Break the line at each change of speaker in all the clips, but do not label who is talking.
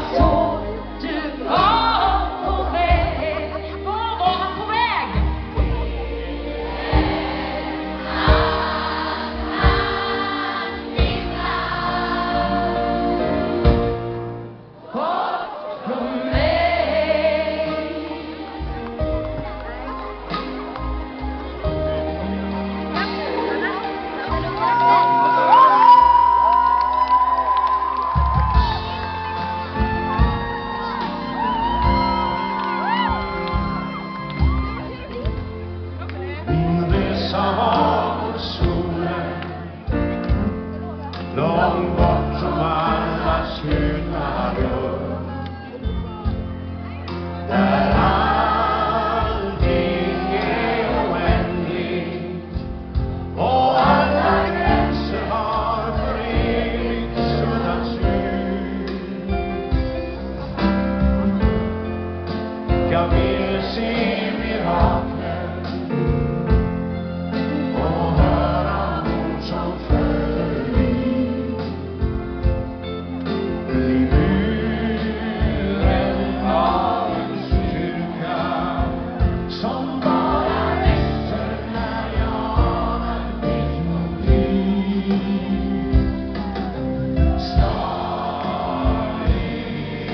Långt bort som alla slutna rum, där allting är oändligt och alla gränser har för evigt suddats ut. Jag vill se mirakler och höra ord som föder liv. Bli buren av en styrka som bara växer när jag anar ditt motiv. Stadig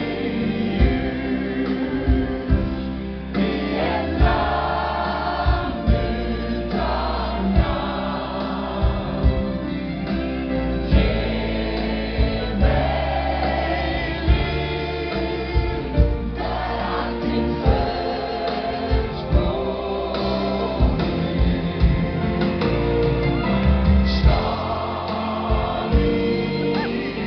ljus i ett land utan namn. Ge mig liv där allting föds på nytt. Stadig ljus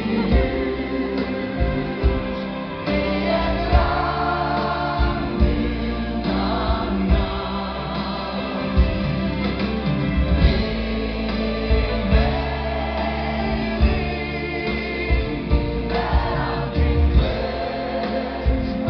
i ett land utan namn. Ge mig liv där allting föds på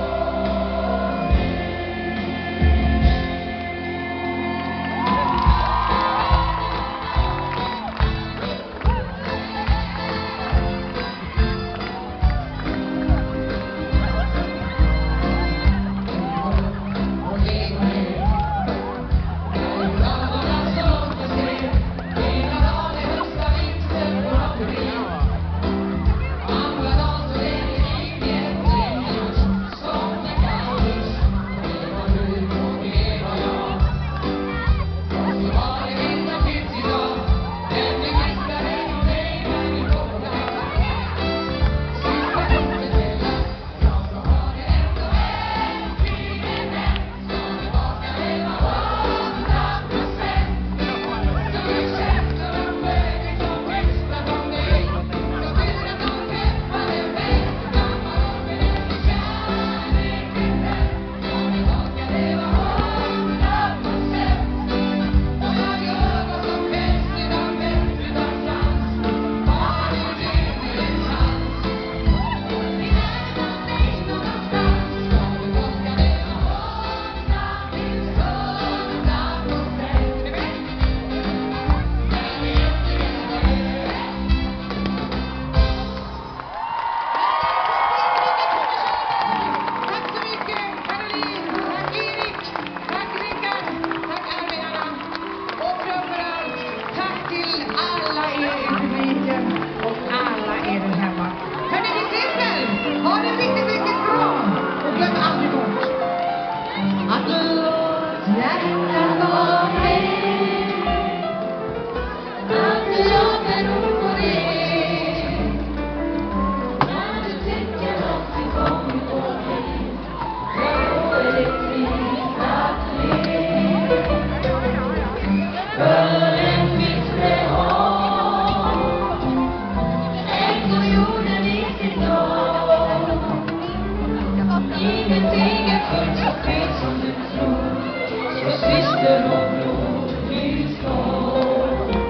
ingenting är fullt så fel som du tror. Så syster och bror, vi står.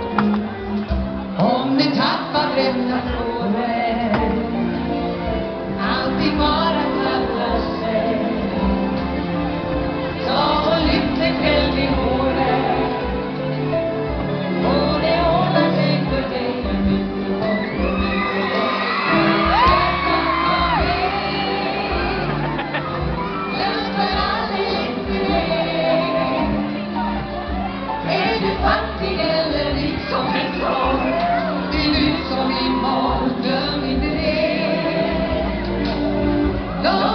Om ni tappar rätta tråden, alltid bara kalla sig. Ta och lyft dig själv i håret, och det ordnar sig för dig när du kommer. God